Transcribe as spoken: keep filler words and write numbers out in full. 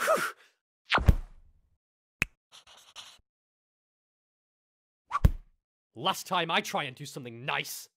Last time I try and do something nice.